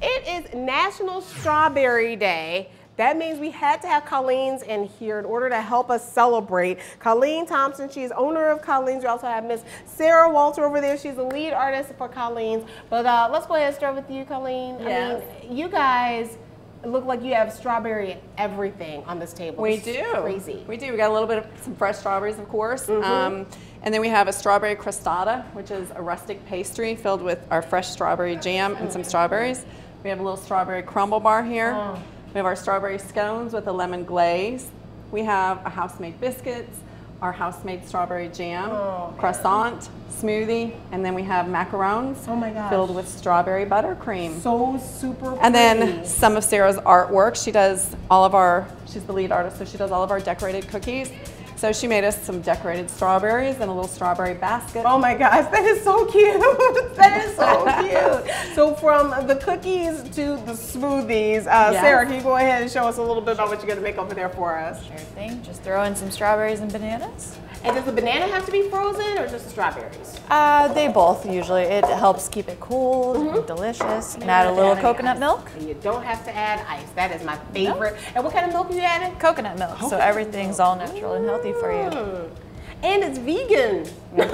It is National Strawberry Day. That means we had to have Colleen's in here in order to help us celebrate. Colleen Thompson, she's owner of Colleen's. We also have Miss Sarah Walter over there. She's the lead artist for Colleen's. But let's go ahead and start with you, Colleen. Yes. I mean, you guys look like you have strawberry in everything on this table. We It's do. Crazy. We do. We got a little bit of some fresh strawberries, of course. And then we have a strawberry crostata, which is a rustic pastry filled with our fresh strawberry jam and some strawberries. We have a little strawberry crumble bar here. We have our strawberry scones with a lemon glaze. We have our house-made biscuits, our house-made strawberry jam, croissant, smoothie, and then we have macarons filled with strawberry buttercream. So super pretty. And then some of Sarah's artwork. She does all of our, she's the lead artist, so she does all of our decorated cookies. So she made us some decorated strawberries and a little strawberry basket. Oh my gosh, that is so cute. That is so cute. So from the cookies to the smoothies, Sarah, can you go ahead and show us a little bit about what you're going to make over there for us? Sure thing. Just throw in some strawberries and bananas. And does the banana have to be frozen or just the strawberries? They both usually. It helps keep it cool and delicious. And add a little coconut milk. And you don't have to add ice. That is my favorite. And what kind of milk are you adding? Coconut milk. So everything's all natural and healthy for you. And it's vegan.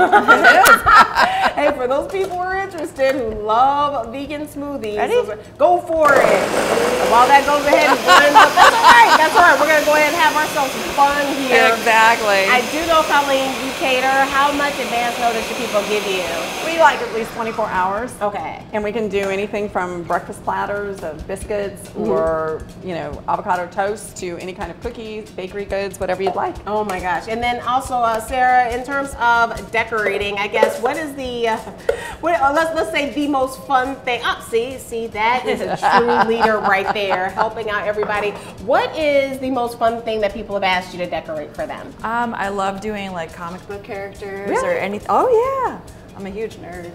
Hey, for those people who are interested who love vegan smoothies, go for it. And while that goes ahead and burns up, that's all right. That's all right. We're going to go ahead and have ourselves some fun here. Exactly. I do know, Colleen, you cater. How much advance notice do people give you? We like at least 24 hours. Okay. And we can do anything from breakfast platters of biscuits or, you know, avocado toast to any kind of cookies, bakery goods, whatever you'd like. Oh my gosh. And then also, Sarah, in terms of decorating, I guess, what is the, let's say the most fun thing? See, that is a true leader right there, helping out everybody. What is the most fun thing that people have asked you to decorate for them? I love doing like comic book characters or anything. Oh yeah. I'm a huge nerd.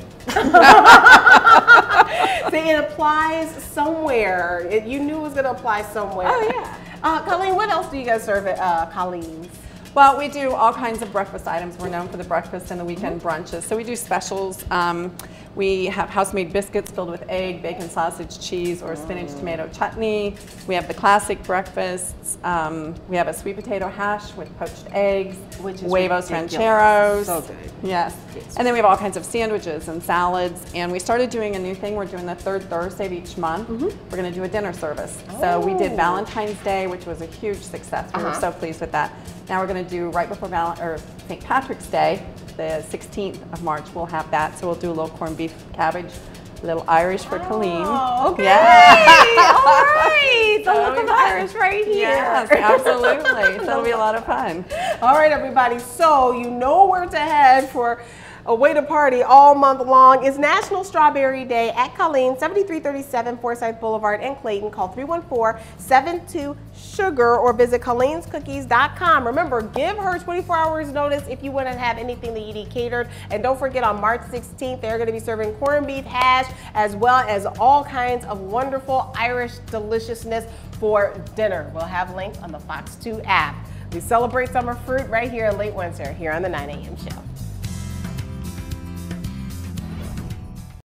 See, it applies somewhere. You knew it was going to apply somewhere. Oh yeah. Colleen, what else do you guys serve at Colleen's? Well, we do all kinds of breakfast items. We're known for the breakfast and the weekend brunches. So we do specials. We have house-made biscuits filled with egg, bacon, sausage, cheese, or spinach tomato chutney. We have the classic breakfasts. We have a sweet potato hash with poached eggs, huevos rancheros. So good. Yes. And then we have all kinds of sandwiches and salads. And we started doing a new thing. We're doing the third Thursday of each month. We're going to do a dinner service. So we did Valentine's Day, which was a huge success. We were so pleased with that. Now we're going to do right before St. Patrick's Day, the 16th of March, we'll have that. So we'll do a little corned beef cabbage, a little Irish for Colleen. Oh, okay. Yeah. All right. So look, Irish right here. Yes, absolutely. So it'll be a lot of fun. All right, everybody. So you know where to head for a way to party all month long. It's National Strawberry Day at Colleen, 7337 Forsyth Boulevard in Clayton. Call 314-72-SUGAR or visit colleenscookies.com. Remember, give her 24 hours notice if you want to have anything that you need catered. And don't forget, on March 16th, they're going to be serving corned beef hash as well as all kinds of wonderful Irish deliciousness for dinner. We'll have links on the Fox 2 app. We celebrate summer fruit right here at Late Winter here on the 9 a.m. show.